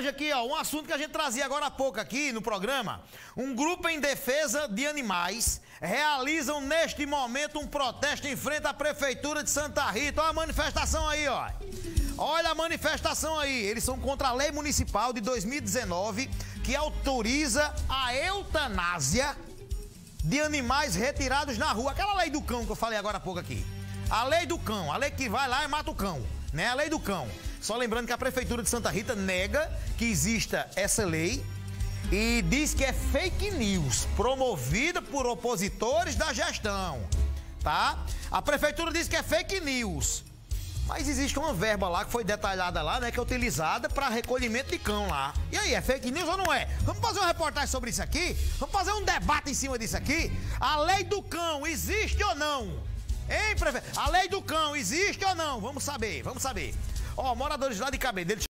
reportagem aqui, ó, um assunto que a gente trazia agora há pouco aqui no programa. Um grupo em defesa de animais realizam neste momento um protesto em frente à Prefeitura de Santa Rita. Olha a manifestação aí, ó. Olha a manifestação aí. Eles são contra a lei municipal de 2019 que autoriza a eutanásia de animais retirados na rua. Aquela lei do cão que eu falei agora há pouco aqui. A lei do cão, a lei que vai lá e mata o cão, né? A lei do cão. Só lembrando que a Prefeitura de Santa Rita nega que exista essa lei e diz que é fake news, promovida por opositores da gestão, tá? A Prefeitura diz que é fake news, mas existe uma verba lá que foi detalhada lá, né? Que é utilizada para recolhimento de cão lá. E aí, é fake news ou não é? Vamos fazer uma reportagem sobre isso aqui? Vamos fazer um debate em cima disso aqui? A lei do cão existe ou não? Hein, prefeito? A lei do cão existe ou não? Vamos saber, vamos saber. Ó, moradores lá de Cabedelo